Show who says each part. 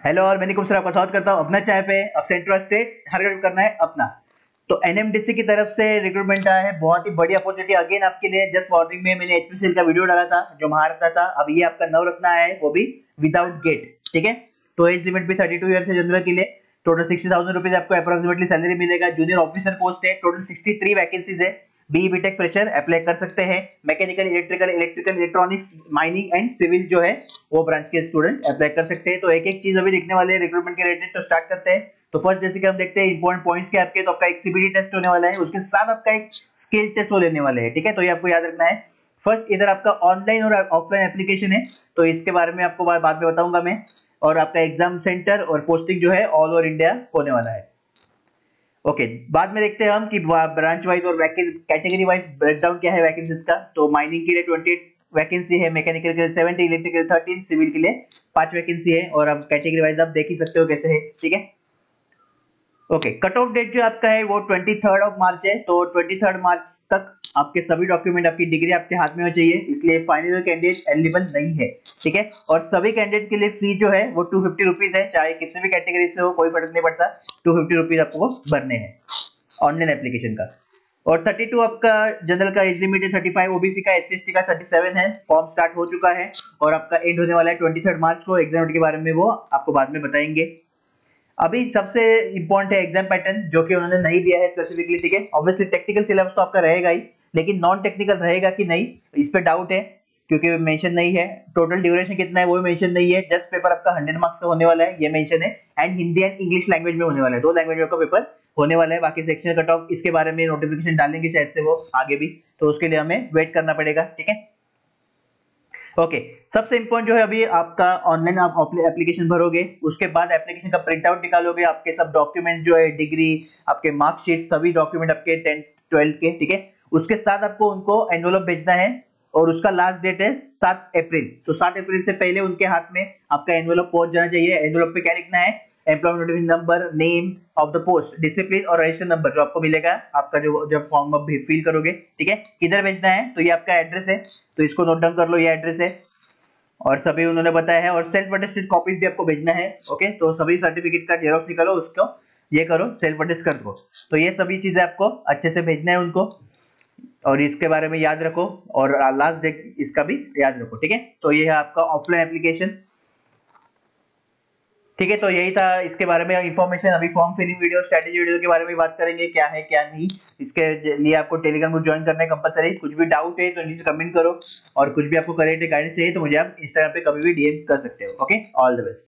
Speaker 1: Hello और मैं Nikumbh sir आपका स्वागत करता हूं अपना चाय पे। अब सेंट्रल स्टेट टारगेट करना है अपना। तो एनएमडीसी की तरफ से रिक्रूटमेंट आया है, बहुत ही बड़ी अपॉर्चुनिटी अगेन आपके लिए। जस्ट वार्निंग में मैंने एचपीसीएल का वीडियो डाला था जो महारत्ना था, अब ये आपका नवरत्ना है, वो भी विदाउट गेट। ठीक है, तो एज लिमिट भी 32 ईयर है जनरल के लिए। टोटल 60,000 रुपीज आपको अप्रोक्सीमेटली सैलरी मिलेगा। जूनियर ऑफिसर पोस्ट है, टोटल 63 वैकेंसीज है। बी बीटेक फ्रेशर अप्लाई कर सकते हैं। Mechanical, electrical, electronics, mining and civil जो है वो ब्रांच के स्टूडेंट अप्लाई कर सकते हैं। तो एक एक चीज अभी देखने वाले हैं रिक्रूटमेंट के रिलेटेड। तो स्टार्ट करते हैं। तो फर्स्ट जैसे कि हम देखते हैं इंपॉर्टेंट पॉइंट्स के आपके, तो आपका एक सीबीटी टेस्ट होने वाला है, उसके साथ आपका एक स्किल टेस्ट वो लेने वाले हैं। ठीक है, तो ये आपको याद रखना है। फर्स्ट इधर आपका ऑनलाइन और ऑफलाइन एप्लीकेशन है, तो इसके बारे में आपको बाद में बताऊंगा मैं। और आपका एग्जाम सेंटर और पोस्टिंग जो है ऑल ओवर इंडिया होने वाला है। ओके, बाद में देखते हैं हम कि ब्रांच वाइज और कैटेगरी वाइज ब्रेकडाउन क्या है वैकेंसीज का। तो माइनिंग के लिए 28 वैकेंसी है, मैकेनिकल के लिए 70, इलेक्ट्रिकल 13, सिविल के लिए 5 वैकेंसी है। और अब कैटेगरी वाइज आप देख ही सकते हो कैसे है। ठीक है, ओके। कट ऑफ डेट जो आपका है वो 23 मार्च है। तो 23 मार्च तक आपके सभी डॉक्यूमेंट, आपकी डिग्री आपके हाथ में होनी चाहिए, इसलिए फाइनल कैंडिडेट एलिजिबल नहीं है। ठीक है, और सभी कैंडिडेट के लिए फी जो है वो 250 रुपीज है, चाहे किसी भी कैटेगरी से हो, कोई फर्क नहीं पड़ता। 250 रुपीज आपको भरने हैं ऑनलाइन एप्लीकेशन का। और 32 आपका जनरल का एज लिमिट है, 35 ओबीसी का, एससी/एसटी का 37 है। फॉर्म स्टार्ट हो चुका है और आपका एंड होने वाला है 23 मार्च को। एग्जाम के बारे में वो आपको बाद में बताएंगे। अभी सबसे इंपॉर्टेंट है एग्जाम पैटर्न, जो कि उन्होंने नहीं दिया है स्पेसिफिकली। ठीक है, ऑब्वियसली टेक्निकल सिलेबस तो आपका रहेगा ही, लेकिन नॉन टेक्निकल रहेगा कि नहीं इस पे डाउट है, क्योंकि मेंशन नहीं है। टोटल ड्यूरेशन कितना है वो मेंशन नहीं है। जस्ट पेपर आपका 100 मार्क्स का होने वाला है, ये मेंशन है। And Hindi and English language में होने वाला है, 2 लैंग्वेज का पेपर होने वाला है। बाकी सेक्शनल कट ऑफ इसके बारे में नोटिफिकेशन डालेंगे शायद से वो आगे भी, तो उसके लिए हमें वेट करना पड़ेगा। ठीक है, ओके। सबसे इंपॉर्टेंट जो है, अभी आपका ऑनलाइन आप एप्लीकेशन भरोगे, उसके बाद एप्लीकेशन का प्रिंट आउट निकालोगे, आपके सब डॉक्यूमेंट जो है, डिग्री, आपके मार्कशीट, सभी डॉक्यूमेंट आपके 10th 12th के। ठीक है, उसके साथ आपको उनको एनवेलप भेजना है और उसका लास्ट डेट है 7 अप्रैल। तो 7 अप्रैल से पहले उनके हाथ में आपका एनवेलप पहुंच जाना चाहिए। एनवेलप पे क्या लिखना है? Employment notification number, name of the post, discipline और रजिस्ट्रेशन नंबर जो आपको मिलेगा आपका जब फॉर्म आप फिल करोगे। ठीक है, किधर भेजना है? तो ये आपका एड्रेस है, तो इसको नोट डाउन कर लो, ये एड्रेस है और सभी उन्होंने बताया है। और सेल्फ अटेस्टेड कॉपीज भी आपको भेजना है। ओके, तो सभी सर्टिफिकेट का जेरॉक्स निकालो, उसको ये करो, सेल्फ अटेस्ट कर दो। तो ये सभी चीजें आपको अच्छे से भेजना है उनको, और इसके बारे में याद रखो और लास्ट डेट इसका भी याद रखो। ठीक है, तो ये है आपका ऑफलाइन एप्लीकेशन। ठीक है, तो यही था इसके बारे में इंफॉर्मेशन। अभी form filling video, strategy video के बारे में बात करेंगे, क्या है क्या नहीं। इसके लिए आपको टेलीग्राम ग्रुप ज्वाइन करना है कंपलसरी। कुछ भी डाउट है तो नीचे कमेंट करो, और कुछ भी आपको करेक्ट गाइडेंस चाहिए तो मुझे आप इंस्टाग्राम पे कभी भी डीएम कर सकते हो। Okay, all the best.